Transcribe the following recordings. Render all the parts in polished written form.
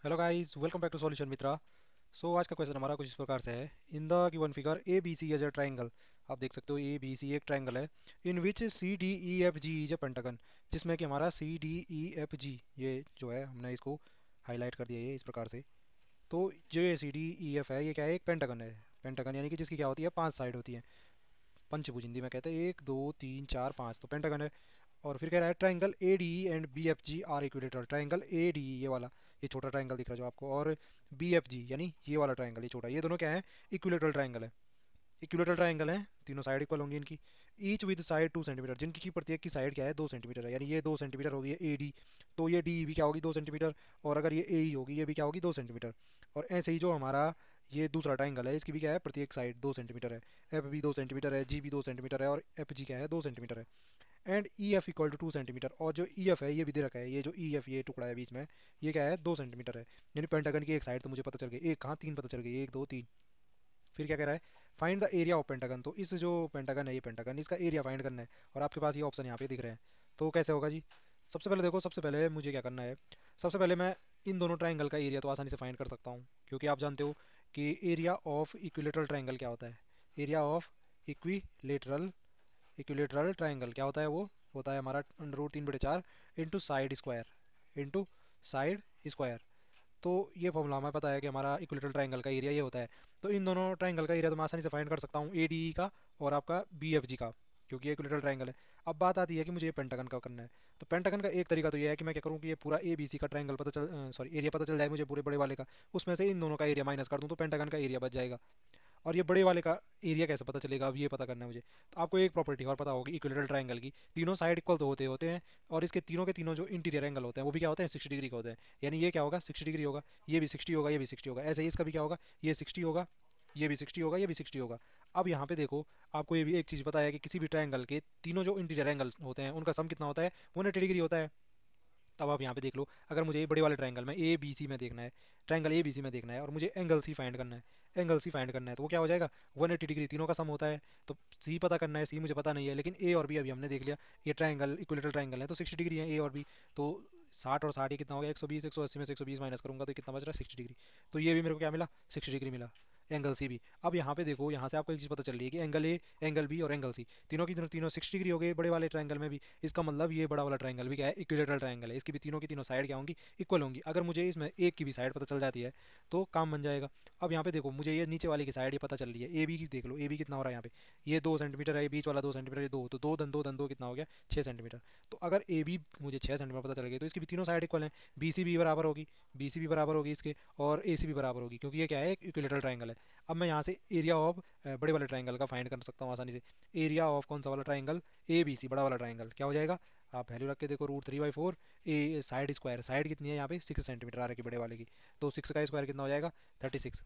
Hello guys, welcome back to solution Mitra. So आज का question हमारा कुछ इस प्रकार से है। In the given figure A B C is a triangle. आप देख सकते हो ए बी सी एक ट्राइंगल है। In which C D E F G is a pentagon. जिसमें कि हमारा सी डी ई एफ जी ये जो है हमने इसको हाईलाइट कर दिया है इस प्रकार से। तो जो ये सी डी ई एफ है ये क्या है, एक पेंटागन है। पेंटागन यानी कि जिसकी क्या होती है, पांच साइड होती है। पंचभुज हिंदी में कहते हैं, एक दो तीन चार पाँच, तो पेंटागन है। और फिर कह रहा है triangle A D and B F G are equilateral. Triangle A D ये वाला, ये छोटा ट्राइंगल दिख रहा है जो आपको, और बी एफ जी यानी ये वाला ट्राइंगल ये छोटा, ये दोनों क्या है, इक्विलेटरल ट्राइंगल है। इक्विलेटरल ट्राइंगल है, तीनों साइड इक्वल होंगी इनकी। ईच विद साइड 2 सेंटीमीटर, जिनकी की प्रत्येक की साइड क्या है, 2 सेंटीमीटर है। यानी ये 2 सेंटीमीटर होगी ए डी, तो ये डी भी क्या होगी, 2 सेंटीमीटर। और अगर ये ए होगी ये भी क्या होगी, 2 सेंटीमीटर। और ऐसे ही जो हमारा ये दूसरा ट्राइंगल है इसकी भी क्या है, प्रत्येक साइड 2 सेंटीमीटर है। एफ भी 2 सेंटीमीटर है, जी भी 2 सेंटीमीटर है, और एफ जी क्या है, 2 सेंटीमीटर है। And E F equal to 2 centimetre. और जो ई एफ है ये भी दे रखा है, ये जो ई एफ ये टुकड़ा है बीच में, ये क्या है, 2 सेंटीमीटर है। यानी पेंटागन की एक साइड तो मुझे पता चल गई, एक कहाँ, तीन पता चल गई, एक दो तीन। फिर क्या कह रहा है, find the area of pentagon. तो इस जो पेंटागन है ये पेंटागन, इसका एरिया फाइंड करना है। और आपके पास ये ऑप्शन यहाँ पे दिख रहे हैं। तो कैसे होगा जी, सबसे पहले देखो, सबसे पहले मुझे क्या करना है, सबसे पहले मैं इन दोनों ट्राइंगल का एरिया तो आसानी से फाइंड कर सकता हूँ। क्योंकि आप जानते हो कि एरिया ऑफ इक्विलेटरल ट्राइंगल क्या होता है। Area of equilateral equilateral triangle क्या होता है, वो होता है हमारा √3/4 into side square, into side square. तो ये फॉर्मूला हमें पता है कि हमारा इक्विलेटरल ट्राइंगल का एरिया ये होता है। तो इन दोनों ट्राइंगल का एरिया तो मैं आसानी से फाइंड कर सकता हूँ, ए डी ई का और आपका बी एफ जी का, क्योंकि ये इक्विलेटरल ट्राइंगल है। अब बात आती है कि मुझे ये पेंटागन का करना है। तो पेंटागन का एक तरीका तो ये है कि मैं क्या करूँ कि ये पूरा ए बी सी का ट्राइंगल पता चल, सॉरी एरिया पता चल जाए मुझे पूरे बड़े वाले का, उसमें से इन दोनों का एरिया माइनस कर दूँ तो पेंटागन का एरिया बच जाएगा। और ये बड़े वाले का एरिया कैसे पता चलेगा, अब ये पता करना है मुझे। तो आपको एक प्रॉपर्टी और पता होगी इक्विलेटरल ट्राइंगल की, तीनों साइड इक्वल तो होते होते हैं। और इसके तीनों के तीनों जो इंटीरियर एंगल होते हैं वो भी क्या होते हैं, 60 डिग्री के होते हैं। यानी ये क्या होगा, 60 डिग्री होगा। ये भी 60 होगा, ये भी 60 होगा। ऐसे ही इसका भी क्या होगा, ये 60 होगा, ये भी 60 होगा, ये भी 60 होगा। अब यहाँ पे देखो, आपको ये भी एक चीज़ पता है कि किसी भी ट्राइंगल के तीनों जो इंटीरियर एंगल होते हैं उनका सम कितना होता है, 180 डिग्री होता है। तब आप यहाँ पे देख लो, अगर मुझे ये बड़े वाले ट्राइंगल में ए बी सी में देखना है, ट्राइंगल ए बी सी में देखना है, और मुझे एंगल सी फाइंड करना है, एंगल सी फाइंड करना है, तो वो क्या हो जाएगा, 180 डिग्री, तीनों का सम होता है। तो सी पता करना है, सी मुझे पता नहीं है, लेकिन ए और बी अभी हमने देख लिया। ये ट्राइंगल इक्विलेटरल ट्राइंगल है तो 60 डिग्री है ए और बी। तो 60 और 60 ये कितना हो गया, 120, 180 में से 120 माइनस करूंगा तो कितना बच रहा है, 60 डिग्री। तो ये भी मेरे को क्या मिला, 60 डिग्री मिला, एंगल सी भी। अब यहाँ पे देखो, यहाँ से आपको एक चीज़ पता चल रही है कि एंगल ए, एंगल बी और एंगल सी, तीनों की तीनों 60 डिग्री हो गए बड़े वाले ट्राइंगल में भी। इसका मतलब ये बड़ा वाला ट्राइंगल भी क्या है, इक्विलेटरल ट्राइंगल है। इसकी भी तीनों की तीनों साइड क्या होंगी, इक्वल होंगी। अगर मुझे इसमें एक की भी साइड पता चल जाती है तो काम बन जाएगा। अब यहाँ पे देखो, मुझे ये नीचे वाले की साइड ये पता चल रही है, ए बी की देख लो, ए बी कितना हो रहा है यहाँ पे, ये 2 सेंटीमीटर है, ये बीच वाला 2 सेंटीमीटर, ये दो, तो दो कितना हो गया, 6 सेंटीमीटर। तो अगर ए बी मुझे 6 सेंटीमीटर पता चल गई तो इसकी भी तीनों साइड इक्वल है। बी सी भी बराबर होगी, बी सी भी बराबर होगी इसके, और ए सी भी बराबर होगी, क्योंकि ये क्या है, एक इक्विलेटरल ट्राइंगल है। अब मैं यहाँ से एरिया ऑफ बड़े वाले ट्राइंगल का फाइंड कर सकता हूँ आसानी से। एरिया ऑफ कौन सा वाला ट्राइंगल, ए बी सी बड़ा वाला ट्राइंगल, क्या हो जाएगा, आप वैल्यू रख के देखो, √3/4। ए साइड स्क्वायर, साइड कितनी है यहाँ पे, 6 सेंटीमीटर आ रही है बड़े वाले की। तो 6 का स्क्वायर कितना हो जाएगा, 36।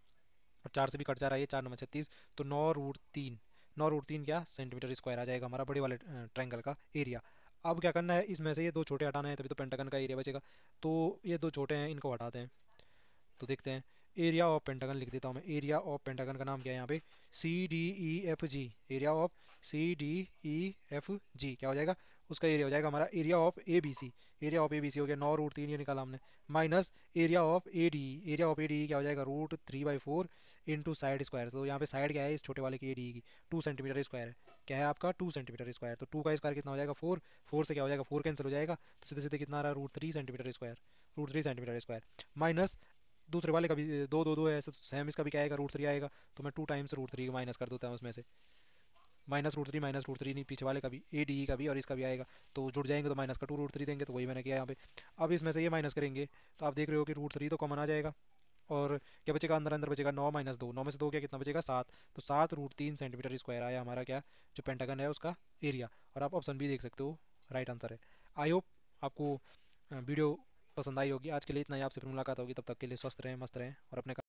और 4 से भी कट जा रहा है, ये 4×9 = 36। तो 9√3, 9√3 क्या सेंटीमीटर स्क्वायर आ जाएगा हमारा बड़े वाले ट्राइंगल का एरिया। अब क्या करना है, इसमें से ये दो छोटे हटाना है, तभी तो पेंटागन का एरिया बचेगा। तो ये दो छोटे हैं, इनको हटाते हैं। तो देखते हैं, एरिया ऑफ पेंटागन लिख देता हूँ मैं। एरिया ऑफ पेंटागन का नाम क्या है यहाँ पे, C D E F G. Area of C D E F G क्या हो जाएगा, उसका एरिया हो जाएगा हमारा area of A B C. Area of A B C हो गया 9√3, ये निकाला हमने, minus area of A D. Area of A D क्या हो जाएगा, √3/4 इंटू साइड स्क्वायर। तो यहाँ पे साइड क्या है इस छोटे वाले की, ए डी की, 2 सेंटीमीटर स्क्वायर है। क्या है आपका, 2 सेंटीमीटर स्क्वायर। तो 2 का स्क्वायर कितना हो जाएगा, 4। 4 से क्या हो जाएगा, 4 कैंसिल हो जाएगा, तो सीधे सीधे कितना आ रहा है, √3 centimetre square. √3 centimetre square minus दूसरे वाले का भी, दो दो दो है ऐसे, तो सेम इसका भी क्या आएगा, √3 आएगा। तो मैं 2 टाइम्स √3 माइनस कर देता हूँ उसमें से, माइनस √3 नहीं, पीछे वाले का भी, ए डी का भी और इसका भी आएगा। तो जुड़ जाएंगे तो माइनस का 2 √3 देंगे, तो वही मैंने किया यहाँ पे। अब इसमें से ये माइनस करेंगे तो आप देख रहे हो कि √3 तो कॉमन आ जाएगा। और क्या बचेगा, अंदर अंदर बचेगा 9 - 2, 9 में से 2 क्या, कितना बचेगा, 7। तो 7√3 सेंटीमीटर स्क्वायर आया हमारा क्या, जो पेंटागन है उसका एरिया। और आप ऑप्शन भी देख सकते हो, राइट आंसर है। आई होप आपको वीडियो पसंद आई होगी। आज के लिए इतना ही, आपसे फिर मुलाकात होगी, तब तक के लिए स्वस्थ रहें, मस्त रहें और अपने